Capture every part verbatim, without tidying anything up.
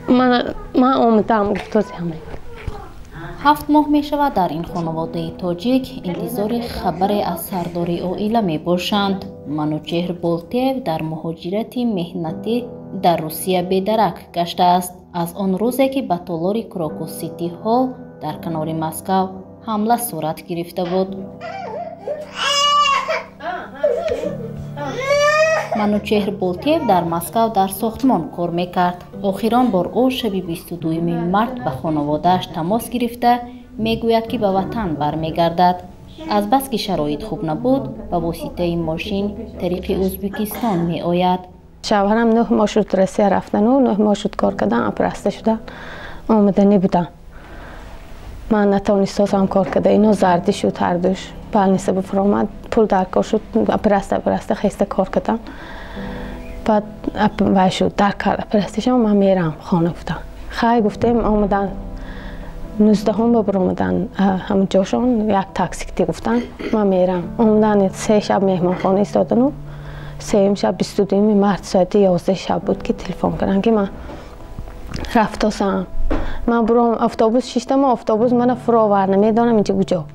من من آمدم گفت همه هفت ماه می شود در این خانواده تاجیک انتظار خبر از سرداری اوئیلا می باشند. منوچهر بولتیو در مهاجرت مهنتی در روسیه بی‌درک گشته است. از آن روزی که به تالار کراکوس سیتی هال در کنار مسکو حمله صورت گرفته بود. منوچهر بولتیو در مسکو در ساختمان کار میکرد. آخران بار او شب بیست و دوم مارس به خانواده‌اش تماس گرفته میگوید که به وطن برمیگردد. از بس که شرایط خوب نبود به واسطه ماشین طریق ازبکستان می آید. شوهرم نه ماه شد روسیه رفتن و نه ماه شد کار کردن اپرسته شدن آمدنی بودن. من نتونستم کار کرده اینا زردی شد هر دوش پلنیسه بفرامد پول در کار شد اپرسته اپرسته خیسته کار کردم بعد وای شد در کار اپرستشم من میرم خانه گفتم خیلی گفتیم آمدن نوزده هم ببر آمدن همون جاشون یک تاکسی کتی گفتن من میرم آمدن سه شب مهمان خانه ایستادن و سه شب بیست و دوم مارس ساعت یازده شب بود که تلفن کردن که من رفتم من برام اتوبوس شیشتم اتوبوس من فراور نمیدونم اینجا کجا.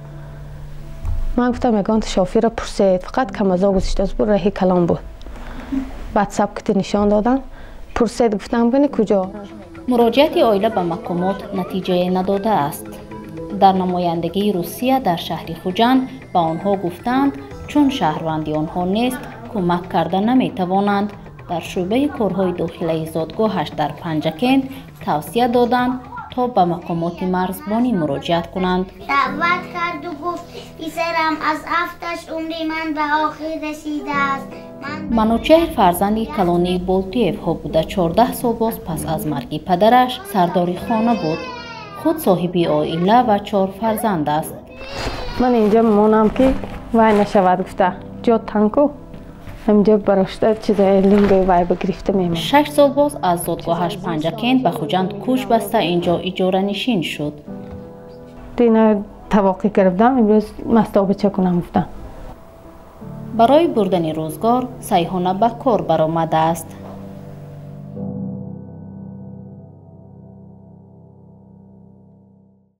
من گفتم میگم شوفر پرسید فقط کم از آب گذاشته از بر راهی کلام بود. بعد سبکت نشان دادن پرسید گفتم ببین کجا. مراجعت عائله به محکمات نتیجه نداده است. در نمایندگی روسیه در شهر خوجند به آنها گفتند چون شهروندی آنها نیست کمک کرده نمیتوانند. در شعبه کارهای داخلی زادگاهش در پنجکند توصیه دادند تا به مقامات مرزبانی مراجعت کنند. دعوت کرد و گفت پسرم از افتش عمری من به آخر رسیده است. منوچهر فرزند کلانی بولتیو ها بوده. چهارده سال باز پس از مرگ پدرش سرداری خانه بود. خود صاحبی عائله و چهار فرزند است. من اینجا مونم که وای نشود گفته جا تنکو همجا براشته چیزای لینگوی وای بگرفته میمون. شش سال باز از زادگاهش پنجکند به خوجند کوچ بسته اینجا اجاره نشین شد. دینا توقع گرفتم امروز مستابه چه کنم گفتم. برای بردن روزگار سیحانه به کار برآمده است.